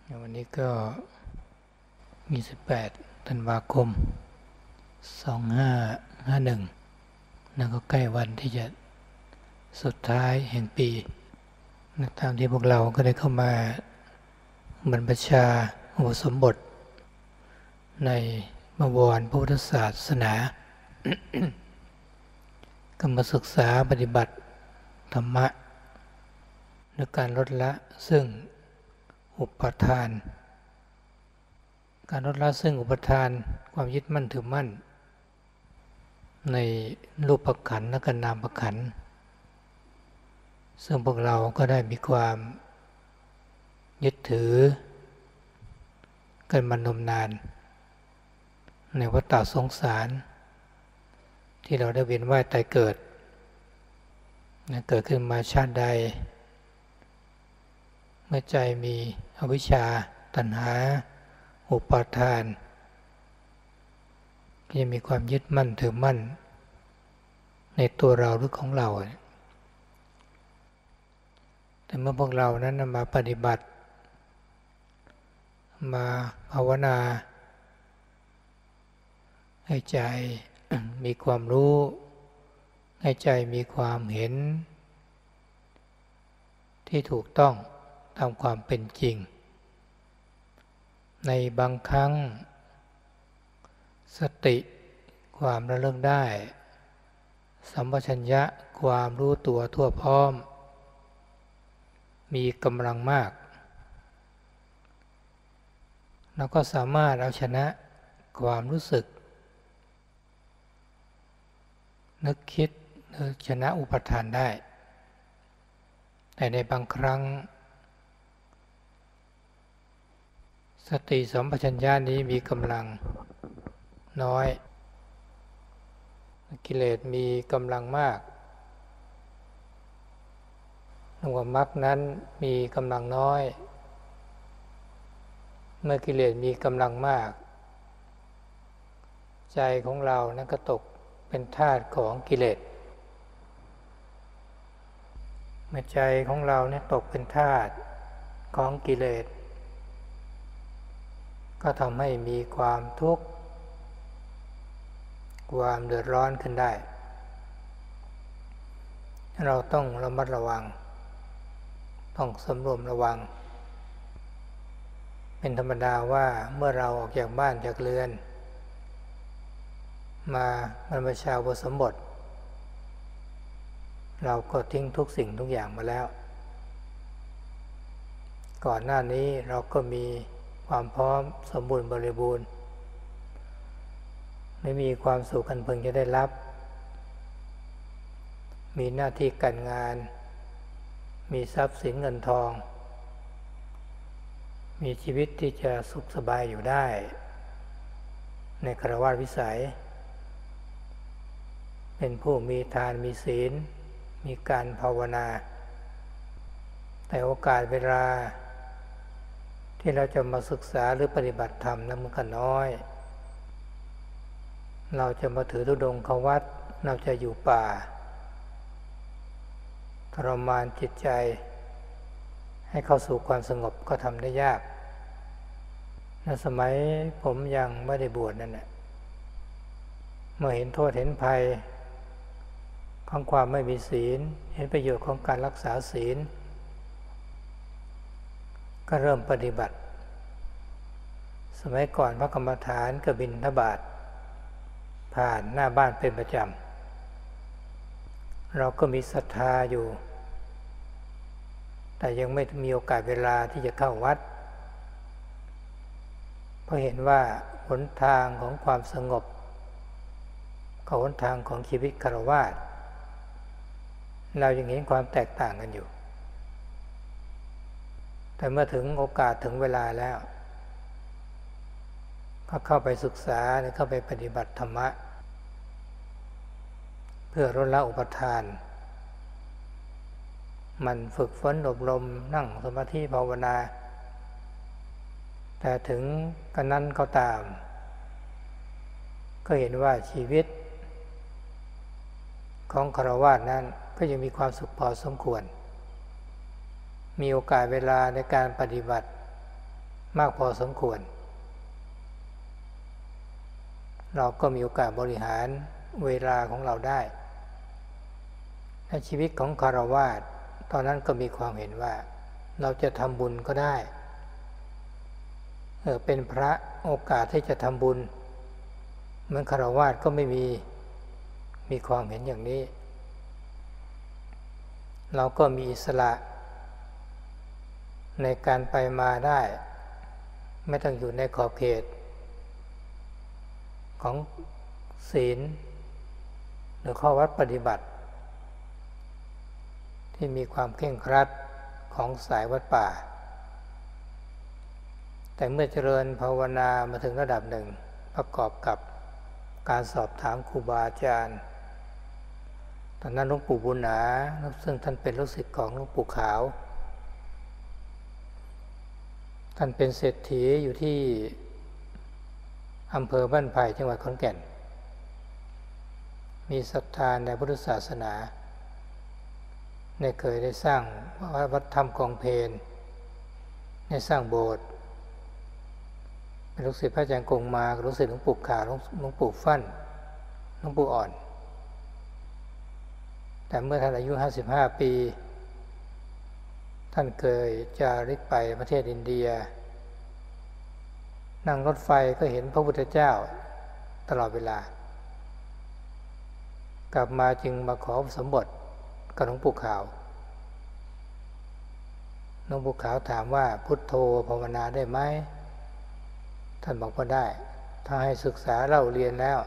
วันนี้ก็28ธันวาคม2551นั่นก็ใกล้วันที่จะสุดท้ายแห่งปีนะตามที่พวกเราก็ได้เข้ามาบรรพชาอุปสมบทในบวรพระพุทธศาสนา ก็มาศึกษาปฏิบัติธรรมะในการลดละซึ่งอุปทานการลดละซึ่งอุปทานความยึดมั่นถือมั่นในรูปขันธ์และนามขันธ์ซึ่งพวกเราก็ได้มีความยึดถือกันมานมนานในวัฏสงสารที่เราได้เวียนว่ายตายเกิดเกิดขึ้นมาชาติใดเมื่อใจมีอวิชชาตัณหาอุปาทานก็จะมีความยึดมั่นถือมั่นในตัวเราหรือของเราแต่เมื่อพวกเรานั้นมาปฏิบัติมาภาวนาให้ใจมีความรู้ให้ใจมีความเห็นที่ถูกต้องตามความเป็นจริงในบางครั้งสติความระลึกได้สัมปชัญญะความรู้ตัวทั่วพร้อมมีกำลังมากเราก็สามารถเอาชนะความรู้สึกนึกคิดหรือชนะอุปทานได้แต่ในบางครั้งสติสัมปชัญญะนี้มีกำลังน้อยกิเลสมีกำลังมากความมรรคนั้นมีกำลังน้อยเมื่อกิเลสมีกำลังมากใจของเรานั้นก็ตกเป็นทาสของกิเลสเมื่อใจของเราเนี่ยตกเป็นทาสของกิเลสก็ทำให้มีความทุกข์ความเดือดร้อนขึ้นได้เราต้องระมัดระวังต้องสำรวมระวังเป็นธรรมดาว่าเมื่อเราออกจากบ้านจากเรือนมาบรรพชาอุปสมบทเราก็ทิ้งทุกสิ่งทุกอย่างมาแล้วก่อนหน้านี้เราก็มีความพร้อมสมบูรณ์บริบูรณ์ไม่มีความสุขอันพึงจะได้รับมีหน้าที่การงานมีทรัพย์สินเงินทองมีชีวิตที่จะสุขสบายอยู่ได้ในฆราวาสวิสัยเป็นผู้มีทานมีศีลมีการภาวนาแต่โอกาสเวลาที่เราจะมาศึกษาหรือปฏิบัติธรรมนั้นมันก็น้อยเราจะมาถือธุดงค์เข้าวัดเราจะอยู่ป่าทรมานจิตใจให้เข้าสู่ความสงบก็ทำได้ยากในสมัยผมยังไม่ได้บวชนั่นแหละเมื่อเห็นโทษเห็นภัยของความไม่มีศีลเห็นประโยชน์ของการรักษาศีลก็เริ่มปฏิบัติสมัยก่อนพระกรรมฐานก็บิณฑบาตผ่านหน้าบ้านเป็นประจำเราก็มีศรัทธาอยู่แต่ยังไม่มีโอกาสเวลาที่จะเข้าวัดเพราะเห็นว่าหนทางของความสงบกับหนทางของชีวิตฆราวาสเรายังเห็นความแตกต่างกันอยู่แต่เมื่อถึงโอกาสถึงเวลาแล้วก็เข้าไปศึกษาและเข้าไปปฏิบัติธรรมะเพื่อลดละอุปทานมันฝึกฝนอบรมนั่งสมาธิภาวนาแต่ถึงกันนั้นก็ตามก็เห็นว่าชีวิตของฆราวาสนั้นก็ยังมีความสุขพอสมควรมีโอกาสเวลาในการปฏิบัติมากพอสมควรเราก็มีโอกาสบริหารเวลาของเราได้ในชีวิตของคฤหัสถ์ตอนนั้นก็มีความเห็นว่าเราจะทำบุญก็ได้เป็นพระโอกาสที่จะทำบุญเหมือนคฤหัสถ์ก็ไม่มีความเห็นอย่างนี้เราก็มีอิสระในการไปมาได้ไม่ต้องอยู่ในขอบเขตของศีลหรือข้อวัดปฏิบัติที่มีความเคร่งครัดของสายวัดป่าแต่เมื่อเจริญภาวนามาถึงระดับหนึ่งประกอบกับการสอบถามครูบาอาจารย์ตอนนั้นหลวงปู่บุญหนาซึ่งท่านเป็นลูกศิษย์ของหลวงปู่ขาวท่านเป็นเศรษฐีอยู่ที่อำเภอบ้านไผ่จังหวัดขอนแก่นมีศรัทธาในพุทธศาสนาได้เคยได้สร้างวัดธรรมกองเพลได้สร้างโบสถ์เป็นลูกศิษย์พระอาจารย์กงมาลูกศิษย์หลวงปู่ขาวหลวงปู่ฟั่นหลวงปู่อ่อนแต่เมื่อท่านอายุ55 ปีท่านเคยจาริกไปประเทศอินเดียนั่งรถไฟก็เห็นพระพุทธเจ้าตลอดเวลากลับมาจึงมาขอสมบทกับหลวงปู่ขาวหลวงปู่ขาวถามว่าพุทโธภาวนาได้ไหมท่านบอกว่าได้ถ้าให้ศึกษาเล่าเรียนแล้ว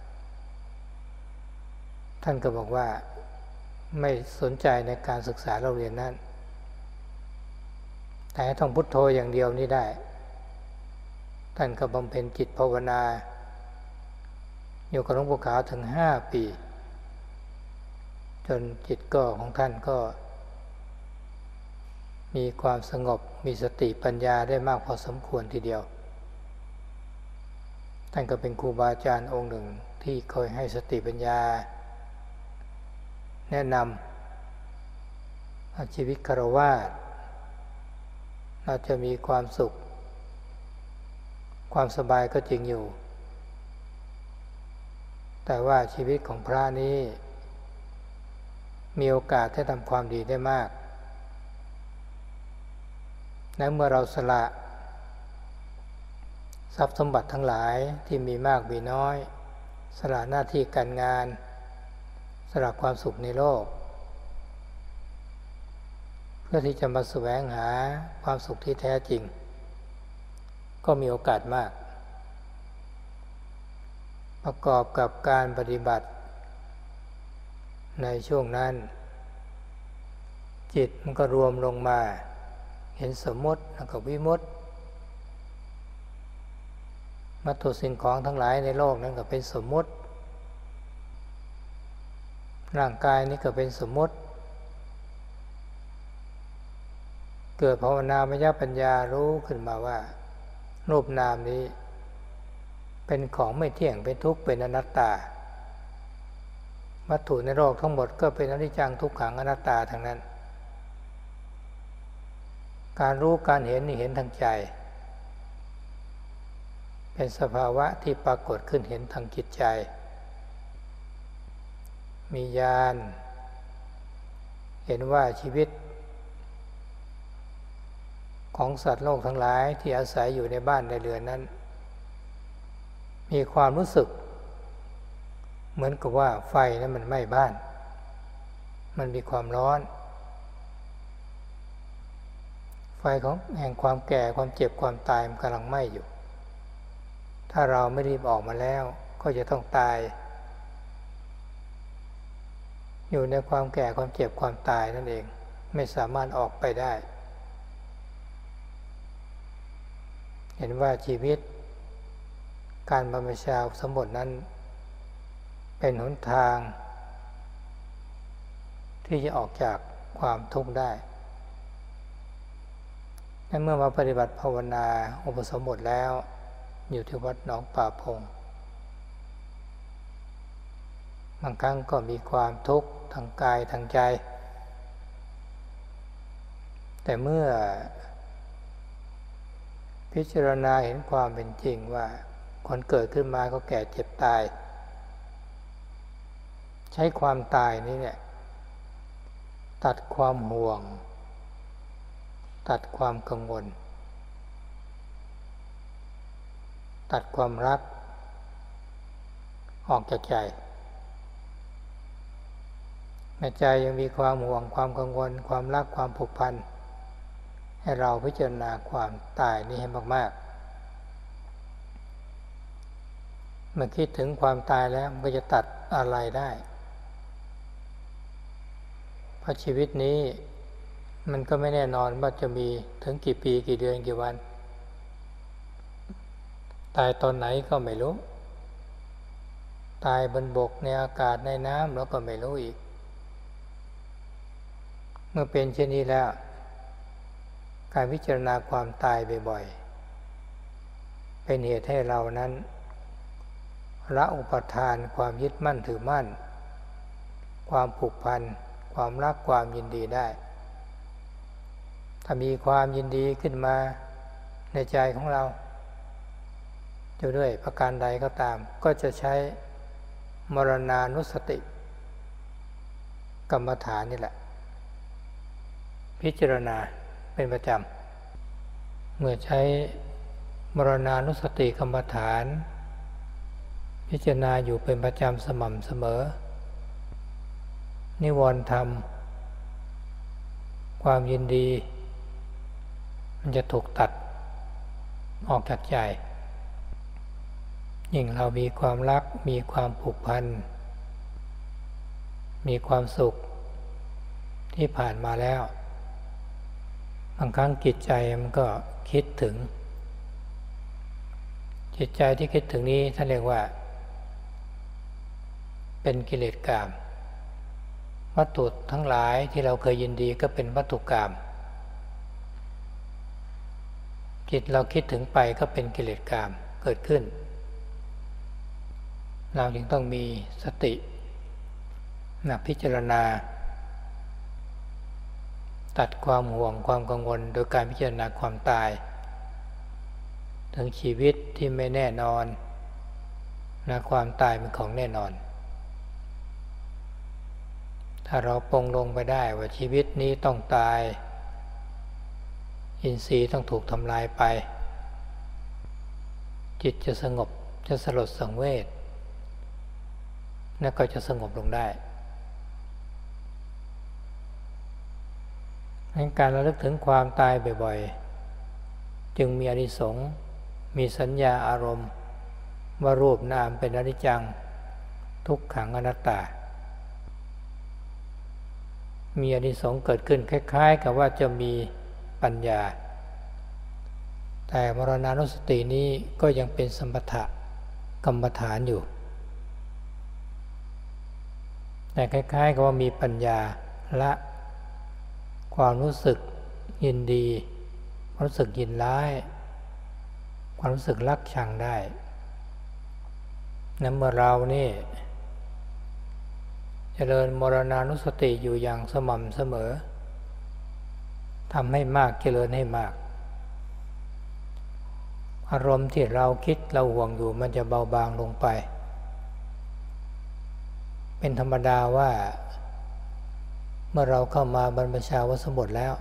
ท่านก็บอกว่าไม่สนใจในการศึกษาเล่าเรียนนั้นแต่ให้ท่องพุทโธอย่างเดียวนี่ได้ท่านก็บำเพ็ญจิตภาวนาอยู่กับหลวงปู่ขาวถึง5 ปีจนจิตก็ของท่านก็มีความสงบมีสติปัญญาได้มากพอสมควรทีเดียวท่านก็เป็นครูบาอาจารย์องค์หนึ่งที่คอยให้สติปัญญาแนะนำชีวิตคฤหัสถ์เราจะมีความสุขความสบายก็จริงอยู่แต่ว่าชีวิตของพระนี้มีโอกาสที่ทำความดีได้มากและเมื่อเราสละทรัพย์สมบัติทั้งหลายที่มีมากมีน้อยสละหน้าที่การงานสละความสุขในโลกเพื่อที่จะมาแสวงหาความสุขที่แท้จริงก็มีโอกาสมากประกอบกับการปฏิบัติในช่วงนั้นจิตมันก็รวมลงมาเห็นสมมติแล้วก็วิมุตติวัตถุสิ่งของทั้งหลายในโลกนั้นก็เป็นสมมติร่างกายนี้ก็เป็นสมมติเกิดภาวนามยปัญญารู้ขึ้นมาว่ารูปนามนี้เป็นของไม่เที่ยงเป็นทุกข์เป็นอนัตตาวัตถุในโลกทั้งหมดก็เป็นอนิจจังทุกขังอนัตตาทั้งนั้นการรู้การเห็นนี่เห็นทางใจเป็นสภาวะที่ปรากฏขึ้นเห็นทางจิตใจมีญาณเห็นว่าชีวิตของสัตว์โลกทั้งหลายที่อาศัยอยู่ในบ้านในเรือนนั้นมีความรู้สึกเหมือนกับว่าไฟนั้นมันไหม้บ้านมันมีความร้อนไฟของแห่งความแก่ความเจ็บความตายมันกำลังไหม้อยู่ถ้าเราไม่รีบออกมาแล้วก็จะต้องตายอยู่ในความแก่ความเจ็บความตายนั่นเองไม่สามารถออกไปได้เห็นว่าชีวิตการบรรพชาอุปสมบทนั้นเป็นหนทางที่จะออกจากความทุกข์ได้และเมื่อมาปฏิบัติภาวนาอุปสมบทแล้วอยู่ที่วัดหนองป่าพงบางครั้งก็มีความทุกข์ทางกายทางใจแต่เมื่อพิจารณาเห็นความเป็นจริงว่าคนเกิดขึ้นมาก็แก่เจ็บตายใช้ความตายนี้เนี่ยตัดความห่วงตัดความกังวลตัดความรักออกจากใจในใจยังมีความห่วงความกังวลความรักความผูกพันให้เราพิจารณาความตายนี้ให้มากๆเมื่อคิดถึงความตายแล้วมันก็จะตัดอะไรได้เพราะชีวิตนี้มันก็ไม่แน่นอนว่าจะมีถึงกี่ปีกี่เดือนกี่วันตายตอนไหนก็ไม่รู้ตายบนบกในอากาศในน้ำเราก็ไม่รู้อีกเมื่อเป็นเช่นนี้แล้วการพิจารณาความตายบ่อยๆเป็นเหตุให้เรานั้นละอุปทานความยึดมั่นถือมั่นความผูกพันความรักความยินดีได้ถ้ามีความยินดีขึ้นมาในใจของเราจะด้วยประการใดก็ตามก็จะใช้มรณานุสติกรรมฐานนี่แหละพิจารณาเป็นประจำเมื่อใช้มรณานุสติกรรมฐานพิจารณาอยู่เป็นประจำสม่ำเสมอนิวรณ์ธรรมความยินดีมันจะถูกตัดออกจากใจยิ่งเรามีความรักมีความผูกพันมีความสุขที่ผ่านมาแล้วบางครั้งจิตใจมันก็คิดถึงจิตใจที่คิดถึงนี้ท่านเรียกว่าเป็นกิเลสกามวัตถุทั้งหลายที่เราเคยยินดีก็เป็นวัตถุกามจิตเราคิดถึงไปก็เป็นกิเลสกามเกิดขึ้นเราจึงต้องมีสติพิจารณาตัดความห่วงความกังวลโดยการพิจารณาความตายถึงชีวิตที่ไม่แน่นอนความตายเป็นของแน่นอนถ้าเราปรงลงไปได้ว่าชีวิตนี้ต้องตายอินทรีย์ต้องถูกทำลายไปจิตจะสงบจะสลดสังเวชแล้วก็จะสงบลงได้การระลึกถึงความตายบ่อยๆจึงมีอานิสงส์มีสัญญาอารมณ์ว่ารูปนามเป็นอนิจจังทุกขังอนัตตามีอานิสงส์เกิดขึ้นคล้ายๆกับว่าจะมีปัญญาแต่มรณานุสตินี้ก็ยังเป็นสมถะกรรมฐานอยู่แต่คล้ายๆกับว่ามีปัญญาละความรู้สึกยินดีความรู้สึกยินร้ายความรู้สึกรักชังได้นั้นเมื่อเรานี่เจริญมรณานุสติอยู่อย่างสม่ำเสมอทำให้มากเจริญให้มากอารมณ์ที่เราคิดเราห่วงอยู่มันจะเบาบางลงไปเป็นธรรมดาว่าเมื่อเราเข้ามาบรรพชาวสมบทแล้ว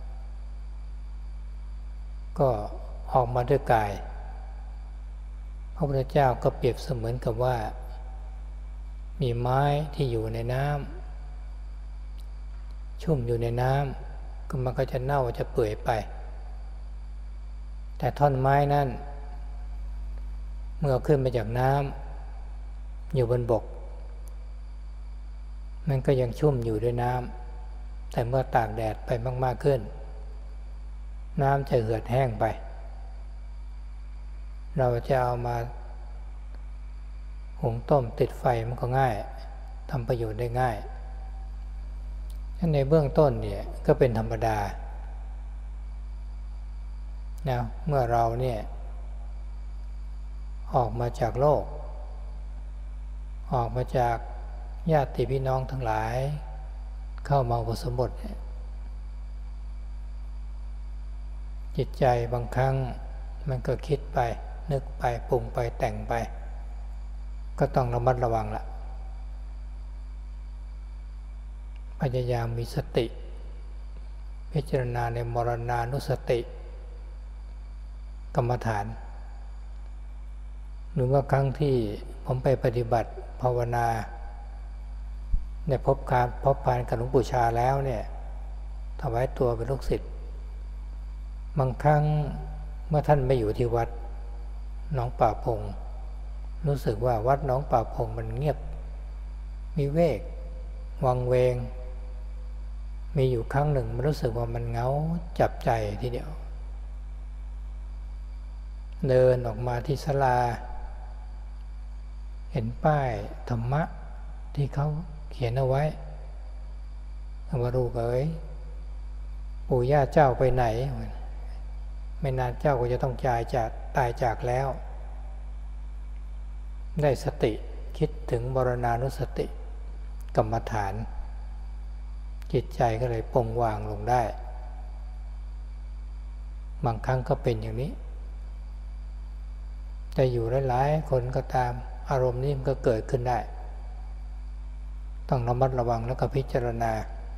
ก็ออกมาด้วยกายพระพุทธเจ้าก็เปรียบเสมือนกับว่ามีไม้ที่อยู่ในน้ำชุ่มอยู่ในน้ำก็มันก็จะเน่าจะเปื่อยไปแต่ท่อนไม้นั้นเมื่อขึ้นมาจากน้ำอยู่บนบกมันก็ยังชุ่มอยู่ด้วยน้ำแต่เมื่อตากแดดไปมากๆขึ้นน้ำจะเหือดแห้งไปเราจะเอามาหุงต้มติดไฟมันก็ง่ายทำประโยชน์ได้ง่ายฉะนั้นในเบื้องต้นเนี่ยก็เป็นธรรมดาเมื่อเราเนี่ยออกมาจากโลกออกมาจากญาติพี่น้องทั้งหลายเข้ามาอุปสมบทจิตใจบางครั้งมันก็คิดไปนึกไปปรุงไปแต่งไปก็ต้องระมัดระวังละพยายามมีสติพิจารณาในมรณานุสติกรรมฐานหรือว่าครั้งที่ผมไปปฏิบัติภาวนาในพบพานกับหลวงปู่ชาแล้วเนี่ยถวายตัวเป็นลูกศิษย์บางครั้งเมื่อท่านไม่อยู่ที่วัดหนองป่าพงรู้สึกว่าวัดหนองป่าพงมันเงียบมีเวกวังเวงมีอยู่ครั้งหนึ่งมันรู้สึกว่ามันเหงาจับใจทีเดียวเดินออกมาที่ศาลาเห็นป้ายธรรมะที่เขาเขียนเอาไว้ว่าลูกเอ๋ยปู่ย่าเจ้าไปไหนไม่นานเจ้าก็จะต้องตายจากแล้วได้สติคิดถึงมรณานุสติกรรมฐานจิตใจก็เลยปลงวางลงได้บางครั้งก็เป็นอย่างนี้แต่อยู่หลายๆคนก็ตามอารมณ์นี้มันก็เกิดขึ้นได้ต้องระมัดระวังแล้วก็พิจารณา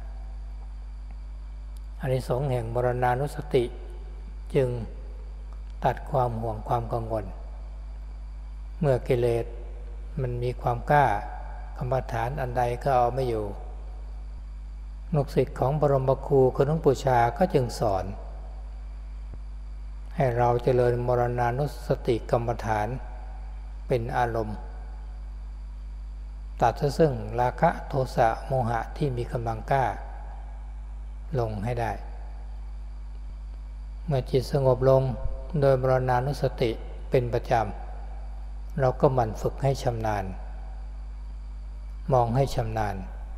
อานิสงส์แห่งมรณานุสติจึงตัดความห่วงความกังวลเมื่อกิเลสมันมีความกล้ากรรมฐานอันใดก็เอาไม่อยู่ลูกศิษย์ของบรมครูคือหลวงปู่ชาก็จึงสอนให้เราเจริญมรณานุสติกรรมฐานเป็นอารมณ์ตัดซึ่งราคะโทสะโมหะที่มีกำลังกล้าลงให้ได้เมื่อจิตสงบลงโดยมรณานุสติเป็นประจำเราก็หมั่นฝึกให้ชำนาญมองให้ชำนาญ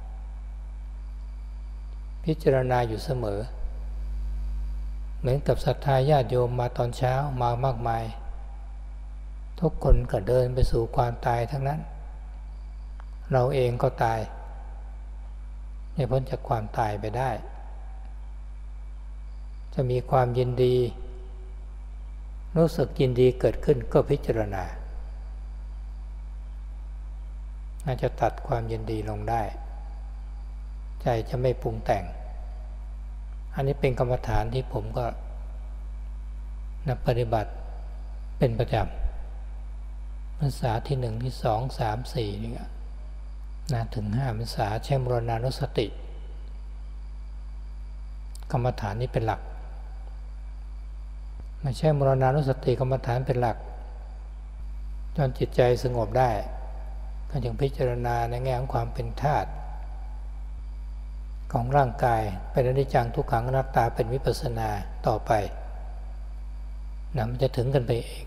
พิจารณาอยู่เสมอเหมือนกับศรัทธาญาติโยมมาตอนเช้ามามากมายทุกคนก็เดินไปสู่ความตายทั้งนั้นเราเองก็ตายไม่พ้นจากความตายไปได้จะมีความยินดีรู้สึกยินดีเกิดขึ้นก็พิจารณาน่าจะตัดความยินดีลงได้ใจจะไม่ปรุงแต่งอันนี้เป็นกรรมฐานที่ผมก็ปฏิบัติเป็นประจำพรรษาที่1ที่2 3 4นี่ถึง5พรรษาใช้มรณานุสติกรรมฐานนี้เป็นหลักไม่ใช่มรณานุสติกรรมฐานเป็นหลักจนจิตใจสงบได้ก็จึงพิจารณาในแง่ของความเป็นธาตุของร่างกายเป็นอนิจจังทุกขังอนัตตาเป็นวิปัสสนาต่อไปมันจะถึงกันไปเอง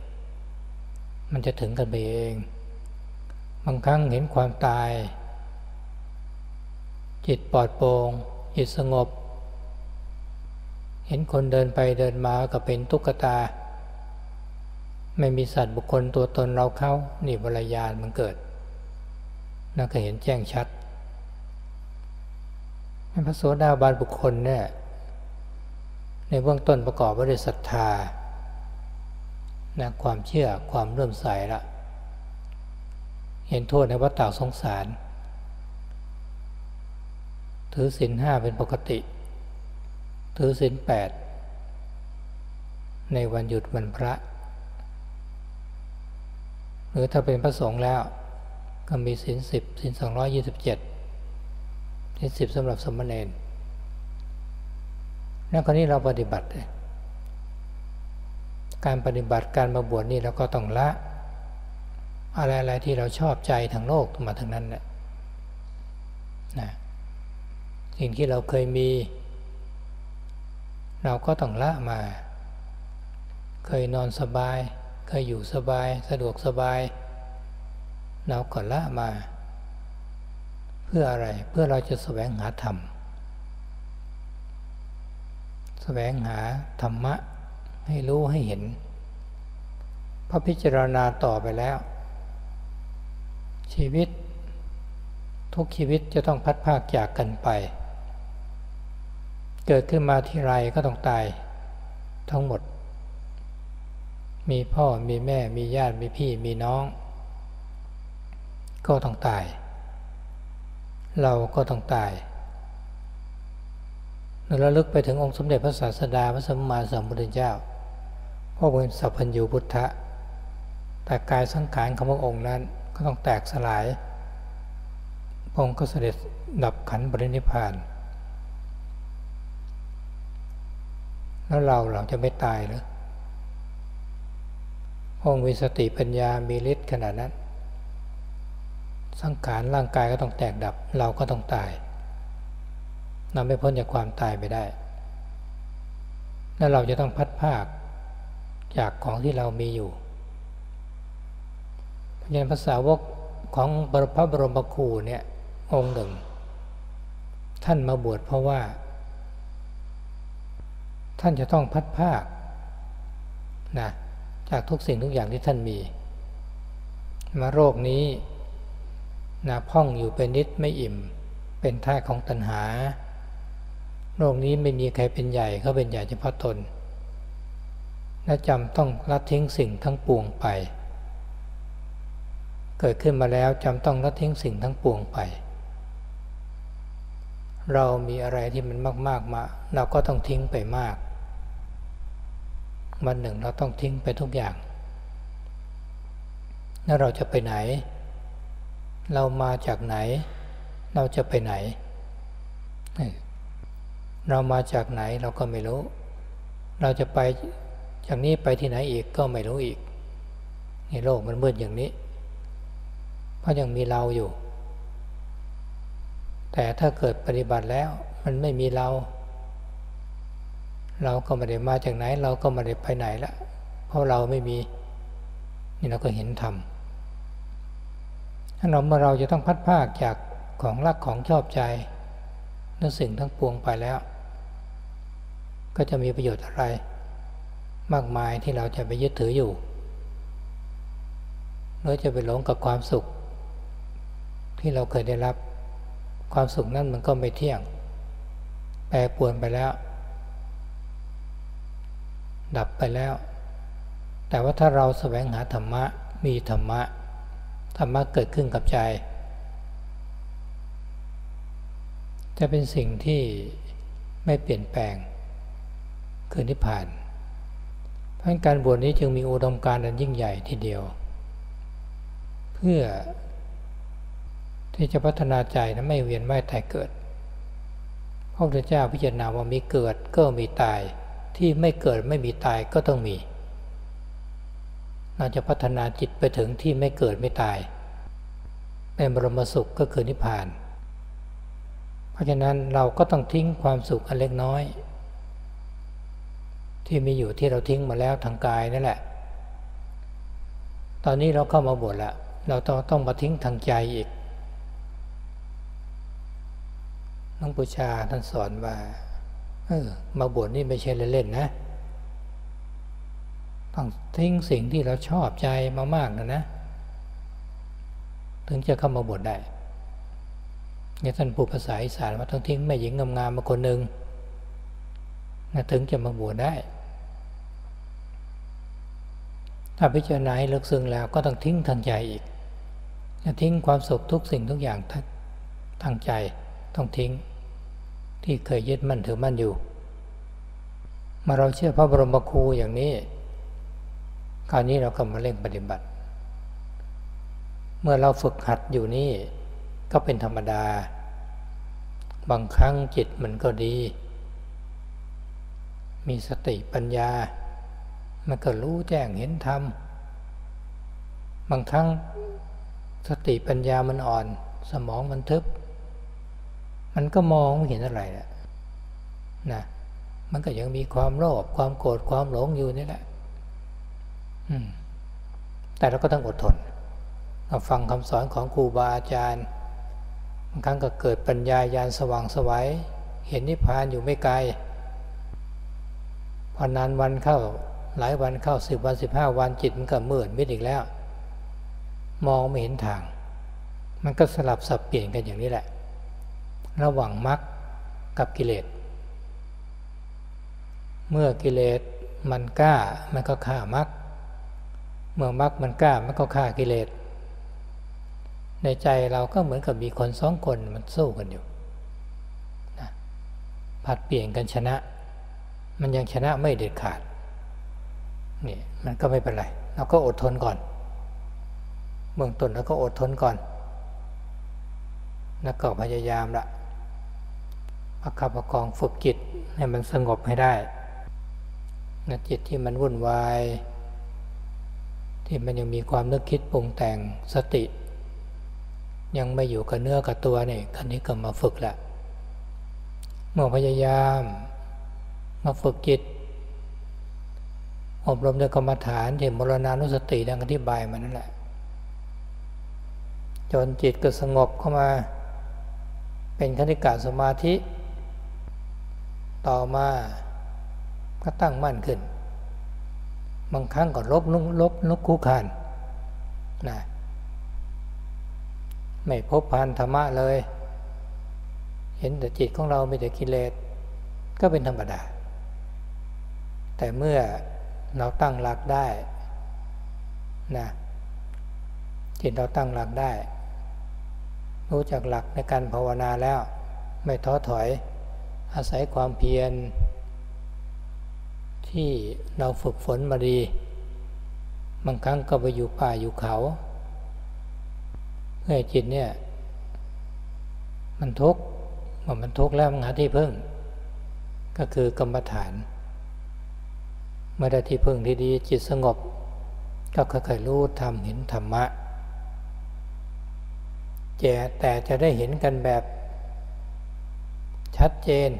บางครั้งเห็นความตายจิตปลอดโปร่งจิตสงบเห็นคนเดินไปเดินมาก็เป็นตุ๊กตาไม่มีสัตว์บุคคลตัวตนเราเข้านี่วรญาณมันเกิดนั่นก็เห็นแจ้งชัดพระโสดาบันบุคคลเนี่ยในเบื้องต้นประกอบด้วยศรัทธาความเชื่อความเลื่อมใสละเห็นโทษในวัฏฏะสงสารถือศีล 5เป็นปกติถือศีล 8ในวันหยุดวันพระหรือถ้าเป็นพระสงฆ์แล้วก็มีศีล 10ศีล 227ศีล 10สำหรับสมณเณรแล้วคราวนี้เราปฏิบัติการปฏิบัติการมาบวชนี่เราก็ต้องละอะไรๆที่เราชอบใจทางโลกมาทั้งนั้นนะสิ่งที่เราเคยมีเราก็ต้องละมาเคยนอนสบายเคยอยู่สบายสะดวกสบายเราก็ละมาเพื่ออะไรเพื่อเราจะแสวงหาธรรมแสวงหาธรรมะให้รู้ให้เห็นพอพิจารณาต่อไปแล้วชีวิตทุกชีวิตจะต้องพัดพรากจากกันไปเกิดขึ้นมาที่ไรก็ต้องตายทั้งหมดมีพ่อมีแม่มีญาติมีพี่มีน้องก็ต้องตายเราก็ต้องตายเราระลึกไปถึงองค์สมเด็จพระศาสดาพระสัมมาสัมพุทธเจ้าพระเป็นสัพพัญญูพุทธะแต่กายสังขารของพระองค์นั้นก็ต้องแตกสลายพระองค์ก็เสด็จดับขันธ์ปรินิพพานแล้วเราจะไม่ตายหรือพระองค์มีสติปัญญามีฤทธิ์ขนาดนั้นสังขารร่างกายก็ต้องแตกดับเราก็ต้องตายเราไม่พ้นจากความตายไปได้แล้วเราจะต้องพัดภาคจากของที่เรามีอยู่เพราะฉะนั้นภาษาวกของพระบรมครูเนี่ยองค์หนึ่งท่านมาบวชเพราะว่าท่านจะต้องพัดภาคนะจากทุกสิ่งทุกอย่างที่ท่านมีมาโรคนี้นะพ่องอยู่เป็นนิดไม่อิ่มเป็นท่าของตัณหาโลกนี้ไม่มีใครเป็นใหญ่เขาเป็นใหญ่เฉพาะตนและจำต้องละทิ้งสิ่งทั้งปวงไปเกิดขึ้นมาแล้วจำต้องละทิ้งสิ่งทั้งปวงไปเรามีอะไรที่มันมากๆมาเราก็ต้องทิ้งไปมากวันหนึ่งเราต้องทิ้งไปทุกอย่างแล้วเราจะไปไหนเรามาจากไหนเราจะไปไหนเรามาจากไหนเราก็ไม่รู้เราจะไปจากนี้ไปที่ไหนอีกก็ไม่รู้อีกในโลกมันมืดอย่างนี้เพราะยังมีเราอยู่แต่ถ้าเกิดปฏิบัติแล้วมันไม่มีเราก็ไม่ได้มาจากไหนเราก็ไม่ได้ไปไหนละเพราะเราไม่มีนี่เราก็เห็นธรรมถ้าเมื่อเราจะต้องพัดภาคจากของรักของชอบใจนั่นสิ่งทั้งปวงไปแล้วก็จะมีประโยชน์อะไรมากมายที่เราจะไปยึดถืออยู่หรือจะไปหลงกับความสุขที่เราเคยได้รับความสุขนั้นมันก็ไม่เที่ยงแปรปรวนไปแล้วดับไปแล้วแต่ว่าถ้าเราแสวงหาธรรมะมีธรรมะเกิดขึ้นกับใจจะเป็นสิ่งที่ไม่เปลี่ยนแปลงคือนิพพานเพราะการบวชนี้จึงมีอุดมการณ์อันยิ่งใหญ่ทีเดียวเพื่อที่จะพัฒนาใจนั้นไม่เวียนว่ายตายเกิดพระพุทธเจ้าพิจารณาว่ามีเกิดก็มีตายที่ไม่เกิดไม่มีตายก็ต้องมีเราจะพัฒนาจิตไปถึงที่ไม่เกิดไม่ตายเป็นบรมสุขก็คือนิพพานเพราะฉะนั้นเราก็ต้องทิ้งความสุขอันเล็กน้อยที่มีอยู่ที่เราทิ้งมาแล้วทางกายนั่นแหละตอนนี้เราเข้ามาบวชแล้วเราต้องมาทิ้งทางใจอีกหลวงปู่ชาท่านสอนว่ามาบวชนี่ไม่ใช่เล่นๆนะต้องทิ้งสิ่งที่เราชอบใจมามากนะถึงจะเข้ามาบวชได้เนี่ยท่านพูดภาษาอีสานว่าต้องทิ้งแม่หญิงงามๆมาคนหนึ่งถึงจะมาบวชได้ถ้าพิจารณาให้ลึกซึ้งแล้วก็ต้องทิ้งทางใจอีกจะทิ้งความสุขทุกสิ่งทุกอย่างทางใจต้องทิ้งที่เคยยึดมั่นถือมั่นอยู่มาเราเชื่อพระบรมครูอย่างนี้คราวนี้เราก็มาเร่งปฏิบัติเมื่อเราฝึกหัดอยู่นี่ก็เป็นธรรมดาบางครั้งจิตมันก็ดีมีสติปัญญามันก็รู้แจ้งเห็นธรรมบางครั้งสติปัญญามันอ่อนสมองมันทึบมันก็มองไม่เห็นอะไรนะมันก็ยังมีความโลภความโกรธความหลงอยู่นี่แหละแต่เราก็ต้องอดทนเราฟังคำสอนของครูบาอาจารย์บางครั้งก็เกิดปัญญาญาณสว่างไสวเห็นนิพพานอยู่ไม่ไกลพอนานวันเข้าหลายวันเข้า10 วัน15 วันจิตมันก็มืดมิดอีกแล้วมองไม่เห็นทางมันก็สลับสับเปลี่ยนกันอย่างนี้แหละระหว่างมรรคกับกิเลสเมื่อกิเลสมันกล้ามันก็ฆ่ามรรคเมื่อมรรคมันกล้ามันก็ฆ่ากิเลสในใจเราก็เหมือนกับมีคนสองคนมันสู้กันอยู่นะผัดเปลี่ยนกันชนะมันยังชนะไม่เด็ดขาดนี่มันก็ไม่เป็นไรเราก็อดทนก่อนเบื้องต้นเราก็อดทนก่อนแล้วก็พยายามละประคับประคองฝึกจิตให้มันสงบให้ได้นะจิตที่มันวุ่นวายที่มันยังมีความนึกคิดปรุงแต่งสติยังไม่อยู่กับเนื้อกับตัวนี่คันนี้ก็มาฝึกละเมื่อพยายามมาฝึกจิตอบรมด้วยกรรมฐานที่มรณานุสติดังอธิบายมานั่นแหละจนจิตก็สงบเข้ามาเป็นคณิกะสมาธิต่อมาก็ตั้งมั่นขึ้นบางครั้งก็ลบลุกคุกคานนะไม่พบพานธรรมะเลยเห็นแต่จิตของเรามีแต่กิเลสก็เป็นธรรมดาแต่เมื่อเราตั้งหลักได้นะจิตเราตั้งหลักได้รู้จักหลักในการภาวนาแล้วไม่ท้อถอยอาศัยความเพียรที่เราฝึกฝนมาดีบางครั้งก็ไปอยู่ป่าอยู่เขาเพื่อให้จิตเนี่ยมันทุกข์เมื่อมันทุกข์แล้วมันหาที่พึ่งก็คือกรรมฐานเมื่อได้ที่พึ่งที่ดีจิตสงบก็ค่อยๆรู้ธรรมเห็นธรรมะแต่จะได้เห็นกันแบบชัดเจน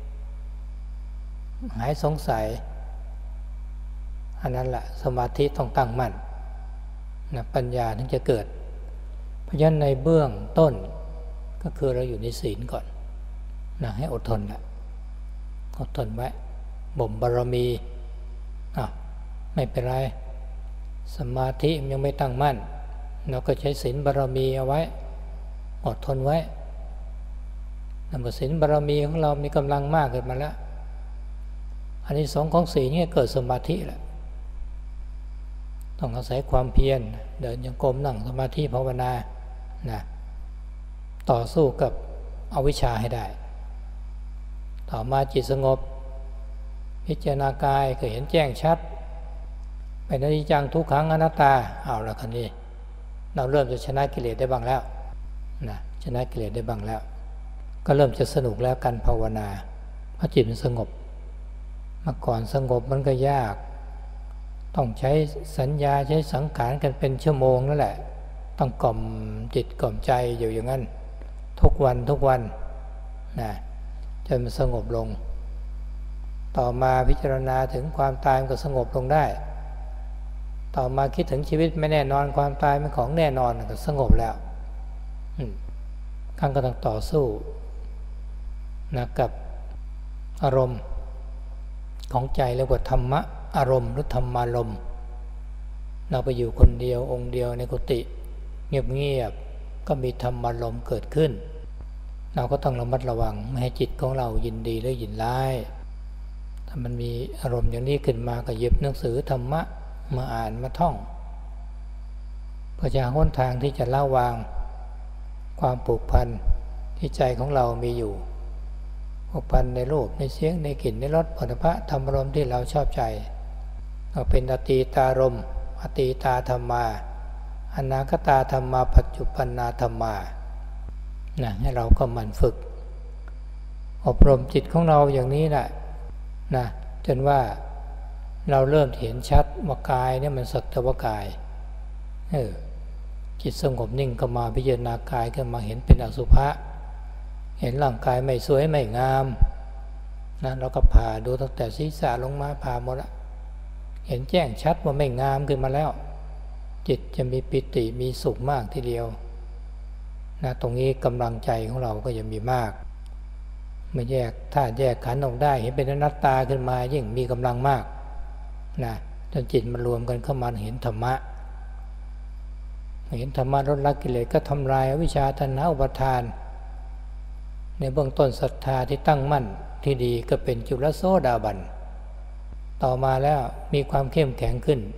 หายสงสัยอันนั้นแหละสมาธิต้องตั้งมั่นนะปัญญาถึงจะเกิดเพราะฉะนั้นในเบื้องต้นก็คือเราอยู่ในศีลก่อนนะให้อดทนละอดทนไว้บ่มบารมีไม่เป็นไรสมาธิมันยังไม่ตั้งมั่นเราก็ใช้ศีลบารมีเอาไว้อดทนไว้เมื่อศีลบารมีของเรามีกำลังมากขึ้นมาแล้วอานิสงส์ของศีลเนี่ยเกิดสมาธิแหละต้องอาศัยความเพียรเดินจงกรมนั่งสมาธิภาวนานะต่อสู้กับอวิชชาให้ได้ต่อมาจิตสงบพิจารณากายก็เห็นแจ้งชัดเป็นอนิจจังทุกขังอนัตตาเอาละคันนี้เราเริ่มจะชนะกิเลสได้บ้างแล้วนะชนะกิเลสได้บ้างแล้วก็เริ่มจะสนุกแล้วการภาวนาเพราะจิตมันสงบเมื่อก่อนสงบมันก็ยากต้องใช้สัญญาใช้สังขารกันเป็นชั่วโมงนั่นแหละต้องกล่อมจิตกล่อมใจอยู่อย่างนั้นทุกวันนะจนมันสงบลงต่อมาพิจารณาถึงความตายมันก็สงบลงได้ต่อมาคิดถึงชีวิตไม่แน่นอนความตายเป็นของแน่นอนก็สงบแล้วขั้นก็ต้องต่อสู้นะกับอารมณ์ของใจเรียกว่าธรรมะอารมณ์หรือธรรมารมณ์เราไปอยู่คนเดียวองค์เดียวในกุฏิเงียบๆก็มีธรรมารมณ์เกิดขึ้นเราก็ต้องระมัดระวังไม่ให้จิตของเรายินดีหรือยินร้ายถ้ามันมีอารมณ์อย่างนี้ขึ้นมาก็หยิบหนังสือธรรมะมาอ่านมาท่องเพื่อจะหาหนทางที่จะละวางความผูกพันที่ใจของเรามีอยู่ผูกพันในรูปในเสียงในกลิ่นในรสผลิภัณฑ์ธรรมารมณ์ที่เราชอบใจเป็นอตีตารมณ์อตีตาธรรมาอนาคตาธรรมาปัจจุบันนาธรรมานะให้เราก็หมั่นฝึกอบรมจิตของเราอย่างนี้แหละนะจนว่าเราเริ่มเห็นชัดว่ากายเนี่ยมันสักแต่ว่ากายจิตสงบนิ่งก็มาพิจารณากายก็มาเห็นเป็นอสุภะเห็นร่างกายไม่สวยไม่งามนะเราก็ผ่าดูตั้งแต่ศีรษะลงมาผ่าหมดละเห็นแจ้งชัดว่าไม่งามขึ้นมาแล้วจิตจะมีปิติมีสุขมากทีเดียวนะตรงนี้กำลังใจของเราก็จะมีมากเมื่อถ้าแยกขันธ์ออกได้เห็นเป็นอนัตตาขึ้นมายิ่งมีกำลังมากนะจนจิตมันรวมกันเข้ามาเห็นธรรมะเห็นธรรมะลดละกิเลสก็ทำลายอวิชชาตัณหาอุปาทานในเบื้องต้นศรัทธาที่ตั้งมั่นที่ดีก็เป็นจุลโสดาบันต่อมาแล้วมีความเข้มแข็งขึ้น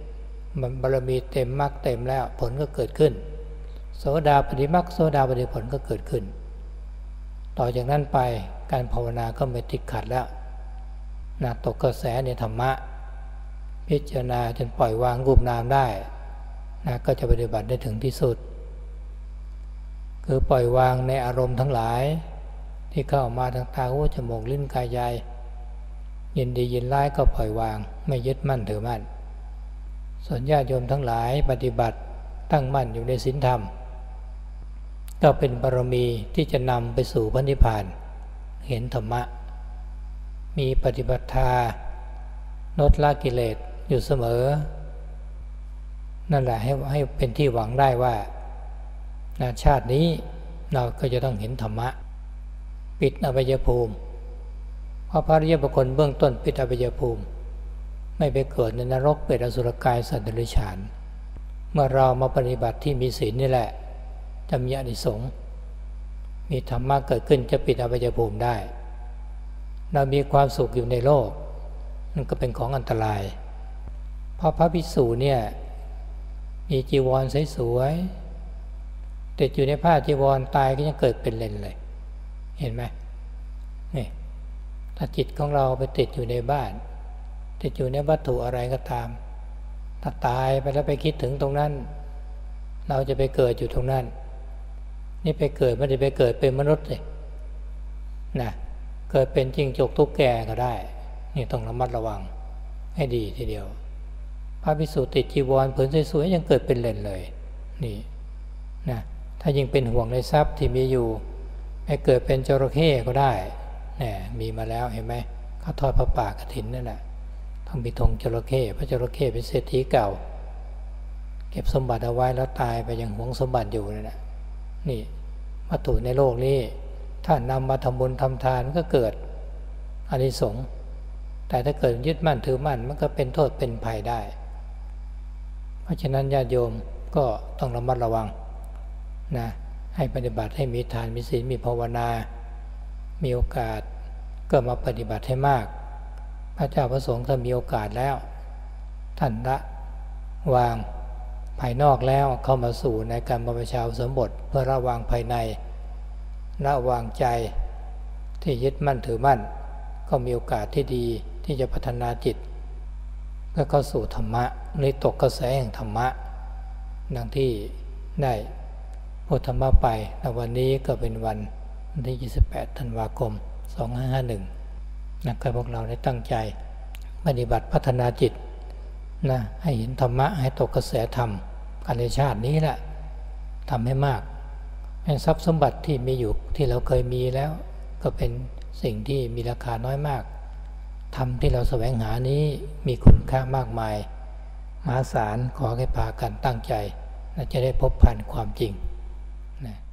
บารมีเต็มมรรคเต็มแล้วผลก็เกิดขึ้นโสดาปัตติมรรคโสดาปัตติผลก็เกิดขึ้นต่อจากนั้นไปการภาวนาก็ไม่ติดขัดแล้วนะตกกระแสในธรรมะพิจารณาจนปล่อยวางรูปนามได้นะก็จะปฏิบัติได้ถึงที่สุดคือปล่อยวางในอารมณ์ทั้งหลายที่เข้ามาทางตาหูจมูกลิ้นกายใจยินดียินร้ายก็ปล่อยวางไม่ยึดมั่นถือมั่นส่วนญาติโยมทั้งหลายปฏิบัติตั้งมั่นอยู่ในศีลธรรมก็เป็นบารมีที่จะนำไปสู่พระนิพพานเห็นธรรมะมีปฏิบัติทาลดละกิเลสอยู่เสมอนั่นแหละให้เป็นที่หวังได้ว่าชาตินี้เราก็จะต้องเห็นธรรมะปิดอบายภูมิเพราะพระอริยบุคคลเบื้องต้นปิดอบายภูมิไม่ไปเกิดในนรกเปรตอสุรกายสัตว์เดรัจฉานเมื่อเรามาปฏิบัติที่มีศีลนี่แหละจะมีอานิสงส์มีธรรมะเกิดขึ้นจะปิดอบายภูมิได้เรามีความสุขอยู่ในโลกมันก็เป็นของอันตรายเพราะพระภิกษุเนี่ยมีจีวรสวยๆติดอยู่ในผ้าจีวรตายก็ยังเกิดเป็นเลนเลยเห็นไหมนี่ถ้าจิตของเราไปติดอยู่ในบ้านติดอยู่ในวัตถุอะไรก็ตามถ้าตายไปแล้วไปคิดถึงตรงนั้นเราจะไปเกิดอยู่ตรงนั้นนี่ไปเกิดไม่ได้ไปเกิดเป็นมนุษย์เลยนะเกิดเป็นจิ้งจกตุ๊กแกก็ได้นี่ต้องระมัดระวังให้ดีทีเดียวพระภิกษุติดจีวรผืนสวยๆยังเกิดเป็นเลนเลยนี่นะถ้ายิ่งเป็นห่วงในทรัพย์ที่มีอยู่ให้เกิดเป็นจระเข้ก็ได้เนี่ยมีมาแล้วเห็นไหมเขาทอดพระป่ากฐินนั่นแหละต้องมีธงจระเข้พระจระเข้เป็นเศรษฐีเก่าเก็บสมบัติเอาไว้แล้วตายไปยังหวงสมบัติอยู่นั่นแหละนี่วัตถุในโลกนี้ถ้านำมาทำบุญทำทานก็เกิดอานิสงส์แต่ถ้าเกิดยึดมั่นถือมั่นมันก็เป็นโทษเป็นภัยได้เพราะฉะนั้นญาติโยมก็ต้องระมัดระวังนะให้ปฏิบัติให้มีทานมีศีลมีภาวนามีโอกาสก็มาปฏิบัติให้มากพระเจ้าพระสงฆ์ถ้ามีโอกาสแล้วท่านละวางภายนอกแล้วเข้ามาสู่ในการบรรพชาอุปสมบทเพื่อระวางภายในละวางใจที่ยึดมั่นถือมั่นก็มีโอกาสที่ดีที่จะพัฒนาจิตเพื่อเข้าสู่ธรรมะในตกกระแสแห่งธรรมะดังที่ได้พูดธรรมะไปในวันนี้ก็เป็นวันที่28ธันวาคม2551นะให้พวกเราได้ตั้งใจปฏิบัติพัฒนาจิตนะให้เห็นธรรมะให้ตกกระแสธรรมกันในชาตินี้แหละทำให้มากให้ทรัพย์สมบัติที่มีอยู่ที่เราเคยมีแล้วก็เป็นสิ่งที่มีราคาน้อยมากธรรมที่เราแสวงหานี้มีคุณค่ามากมายมหาศาลขอให้พากันตั้งใจและจะได้พบผ่านความจริงนะ